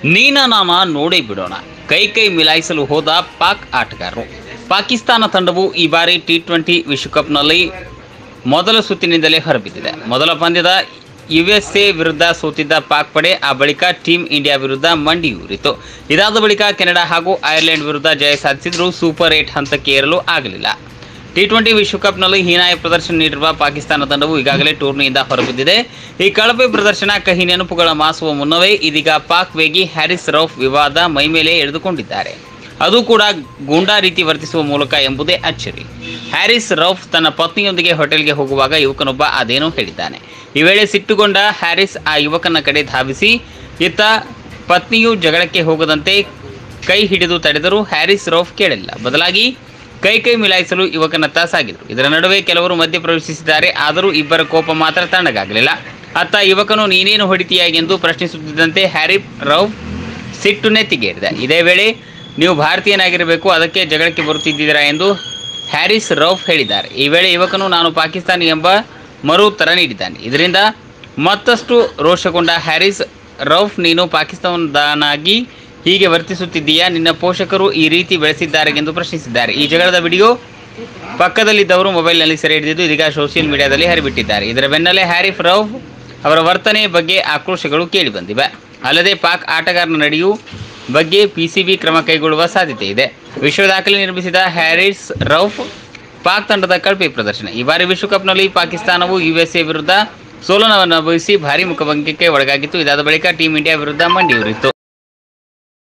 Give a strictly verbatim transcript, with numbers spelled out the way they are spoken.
ನೀನನಾಮ ನೋಡೇ ಬಿಡೋಣ. ಕೈ ಕೈ ಮಿಲಾಯಿಸಲು ಹೋದ ಪಾಕ್ ಆಟಗಾರರು. ಪಾಕಿಸ್ತಾನ ತಂಡವು ಈ ಬಾರಿ ಟಿ ಟ್ವೆಂಟಿ ವಿಶ್ವಕಪ್ನಲ್ಲಿ ಮೊದಲ ಸುತ್ತಿನಿಂದಲೇ ಹೊರಬಿದ್ದಿದೆ. ಮೊದಲ ಪಂದ್ಯದ ಯುಎಸ್ಎ ವಿರುದ್ಧ ಸೋತಿದ್ದ ಪಾಕ್ ಪಡೆ ಆ ಬಳಿಕ ಟೀಮ್ ಇಂಡಿಯಾ ವಿರುದ್ಧ ಮಂಡಿಯೂರಿತು. ಇದಾದ ಬಳಿಕ ಕೆನಡಾ ಹಾಗೂ ಐರ್ಲೆಂಡ್ ವಿರುದ್ಧ ಜಯ ಸಾಧಿಸಿದರೂ ಸೂಪರ್ ಏಟ್ ಹಂತಕ್ಕೆ ಏರಲು ಆಗಲಿಲ್ಲ. ಟಿ ಟ್ವೆಂಟಿ ವಿಶ್ವಕಪ್ನಲ್ಲಿ ಹೀನಾಯ ಪ್ರದರ್ಶನ ನೀಡಿರುವ ಪಾಕಿಸ್ತಾನ ತಂಡವು ಈಗಾಗಲೇ ಟೂರ್ನಿಯಿಂದ ಹೊರಬಿದ್ದಿದೆ. ಈ ಕಳಪೆ ಪ್ರದರ್ಶನ ಕಹಿ ನೆನಪುಗಳ ಮಾಸುವ ಮುನ್ನವೇ ಇದೀಗ ಪಾಕ್ ವೇಗಿ ಹ್ಯಾರಿಸ್ ರೌಫ್ ವಿವಾದ ಮೈಮೇಲೆ ಎಳೆದುಕೊಂಡಿದ್ದಾರೆ. ಅದು ಕೂಡ ಗೂಂಡಾ ರೀತಿ ವರ್ತಿಸುವ ಮೂಲಕ ಎಂಬುದೇ ಅಚ್ಚರಿ. ಹ್ಯಾರಿಸ್ ರೌಫ್ ತನ್ನ ಪತ್ನಿಯೊಂದಿಗೆ ಹೋಟೆಲ್ಗೆ ಹೋಗುವಾಗ ಯುವಕನೊಬ್ಬ ಅದೇನೋ ಹೇಳಿದ್ದಾನೆ. ಈ ವೇಳೆ ಸಿಟ್ಟುಗೊಂಡ ಹ್ಯಾರಿಸ್ ಆ ಯುವಕನ ಕಡೆ ಧಾವಿಸಿ ಇತ್ತ ಪತ್ನಿಯು ಜಗಳಕ್ಕೆ ಹೋಗದಂತೆ ಕೈ ಹಿಡಿದು ತಡೆದರೂ ಹ್ಯಾರಿಸ್ ರೌಫ್ ಕೇಳಲಿಲ್ಲ. ಬದಲಾಗಿ ಕೈ ಕೈ ಮಿಲಾಯಿಸಲು ಯುವಕನತ್ತ ಸಾಗಿದರು. ಇದರ ನಡುವೆ ಕೆಲವರು ಮಧ್ಯ ಪ್ರವೇಶಿಸಿದ್ದಾರೆ. ಆದರೂ ಇಬ್ಬರ ಕೋಪ ಮಾತ್ರ ತಣ್ಣಗಾಗಲಿಲ್ಲ. ಅತ್ತ ಯುವಕನು ನೀನೇನು ಹೊಡಿತೀಯಾ ಎಂದು ಪ್ರಶ್ನಿಸುತ್ತಿದ್ದಂತೆ ಹ್ಯಾರಿ ರೌಫ್ ಸಿಟ್ಟು ನೆತ್ತಿಗೇರಿದ. ಇದೇ ವೇಳೆ ನೀವು ಭಾರತೀಯನಾಗಿರಬೇಕು, ಅದಕ್ಕೆ ಜಗಳಕ್ಕೆ ಬರುತ್ತಿದ್ದೀರಾ ಎಂದು ಹ್ಯಾರಿಸ್ ರೌಫ್ ಹೇಳಿದ್ದಾರೆ. ಈ ವೇಳೆ ಯುವಕನು ನಾನು ಪಾಕಿಸ್ತಾನಿ ಎಂಬ ಮರು ಉತ್ತರ ನೀಡಿದ್ದಾನೆ. ಇದರಿಂದ ಮತ್ತಷ್ಟು ರೋಷಗೊಂಡ ಹ್ಯಾರಿಸ್ ರೌಫ್ ನೀನು ಪಾಕಿಸ್ತಾನದನಾಗಿ ಹೀಗೆ ವರ್ತಿಸುತ್ತಿದ್ದೀಯಾ, ನಿನ್ನ ಪೋಷಕರು ಈ ರೀತಿ ಬೆಳೆಸಿದ್ದಾರೆ ಎಂದು ಪ್ರಶ್ನಿಸಿದ್ದಾರೆ. ಈ ಜಗಳದ ವಿಡಿಯೋ ಪಕ್ಕದಲ್ಲಿದ್ದವರು ಮೊಬೈಲ್ನಲ್ಲಿ ಸೆರೆ ಹಿಡಿದಿದ್ದು ಇದೀಗ ಸೋಷಿಯಲ್ ಮೀಡಿಯಾದಲ್ಲಿ ಹರಿಬಿಟ್ಟಿದ್ದಾರೆ. ಇದರ ಬೆನ್ನಲ್ಲೇ ಹ್ಯಾರಿಸ್ ರೌಫ್ ಅವರ ವರ್ತನೆ ಬಗ್ಗೆ ಆಕ್ರೋಶಗಳು ಕೇಳಿಬಂದಿವೆ. ಅಲ್ಲದೆ ಪಾಕ್ ಆಟಗಾರನ ನಡೆಯೂ ಬಗ್ಗೆ ಪಿಸಿಬಿ ಕ್ರಮ ಕೈಗೊಳ್ಳುವ ಸಾಧ್ಯತೆ ಇದೆ. ವಿಶ್ವ ದಾಖಲೆ ನಿರ್ಮಿಸಿದ ಹ್ಯಾರಿಸ್ ರೌಫ್ ಪಾಕ್ ತಂಡದ ಕಳಪೆ ಪ್ರದರ್ಶನ. ಈ ಬಾರಿ ವಿಶ್ವಕಪ್ನಲ್ಲಿ ಪಾಕಿಸ್ತಾನವು ಯುಎಸ್ಎ ವಿರುದ್ಧ ಸೋಲನ್ನು ಅನುಭವಿಸಿ ಭಾರೀ ಮುಖಭಂಗಕ್ಕೆ ಒಳಗಾಗಿತ್ತು. ಇದಾದ ಬಳಿಕ ಟೀಂ ಇಂಡಿಯಾ ವಿರುದ್ಧ ಮಂಡಿಯೂರಿತ್ತು.